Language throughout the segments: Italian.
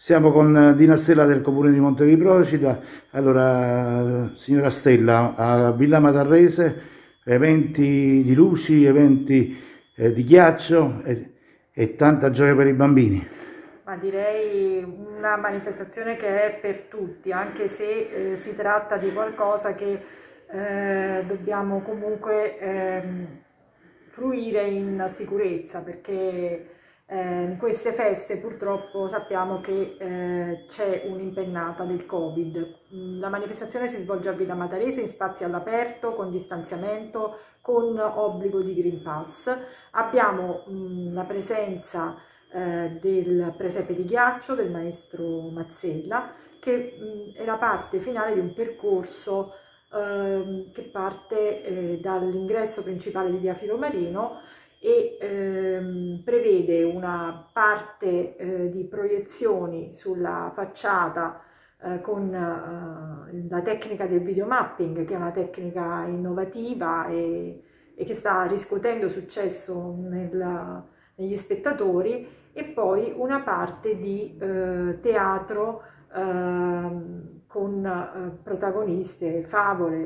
Siamo con Dina Stella del comune di Monte di Procida. Allora, signora Stella, a Villa Matarrese eventi di luci, eventi di ghiaccio e tanta gioia per i bambini. Ma direi una manifestazione che è per tutti, anche se si tratta di qualcosa che dobbiamo comunque fruire in sicurezza, perché in queste feste purtroppo sappiamo che c'è un'impennata del Covid. La manifestazione si svolge a Villa Matarese in spazi all'aperto, con distanziamento, con obbligo di Green Pass. Abbiamo la presenza del presepe di ghiaccio del maestro Mazzella, che è la parte finale di un percorso che parte dall'ingresso principale di via Filomarino e prevede una parte di proiezioni sulla facciata con la tecnica del videomapping, che è una tecnica innovativa e che sta riscuotendo successo negli spettatori, e poi una parte di teatro con protagoniste, favole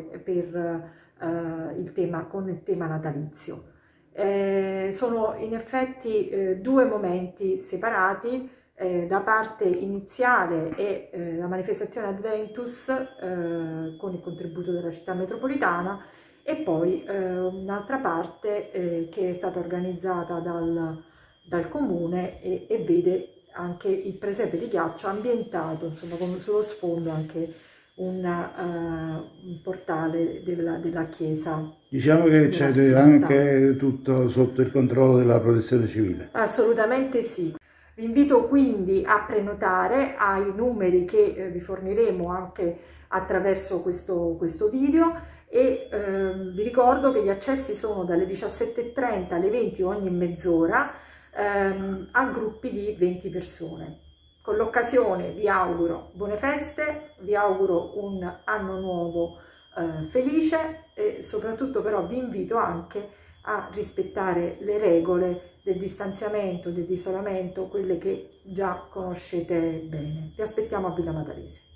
con il tema natalizio. Sono in effetti due momenti separati. La parte iniziale è la manifestazione Adventus con il contributo della città metropolitana, e poi un'altra parte che è stata organizzata dal comune e vede anche il presepe di ghiaccio ambientato, insomma, con sullo sfondo anche un portale della chiesa. Diciamo che c'è anche tutto sotto il controllo della protezione civile. Assolutamente sì. Vi invito quindi a prenotare ai numeri che vi forniremo anche attraverso questo video, e vi ricordo che gli accessi sono dalle 17:30 alle 20 ogni mezz'ora a gruppi di 20 persone. Con l'occasione vi auguro buone feste, vi auguro un anno nuovo felice, e soprattutto però vi invito anche a rispettare le regole del distanziamento, dell'isolamento, quelle che già conoscete bene. Vi aspettiamo a Villa Matarese.